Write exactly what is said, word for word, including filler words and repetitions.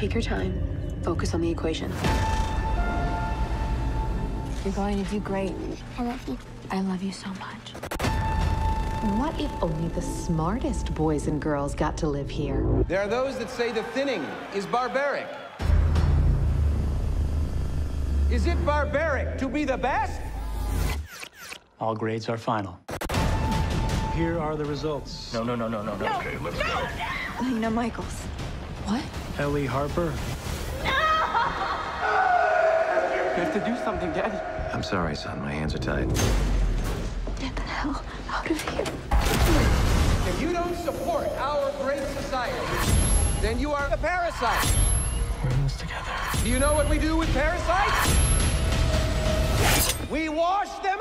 Take your time. Focus on the equation. You're going to do great. I love you. I love you so much. What if only the smartest boys and girls got to live here? There are those that say the thinning is barbaric. Is it barbaric to be the best? All grades are final. Here are the results. No, no, no, no, no, no. Okay, let's go. Lena Michaels. What? Ellie Harper. You have to do something, Daddy. I'm sorry, son. My hands are tied. Get the hell out of here. If you don't support our great society, then you are a parasite. We're in this together. Do you know what we do with parasites? We wash them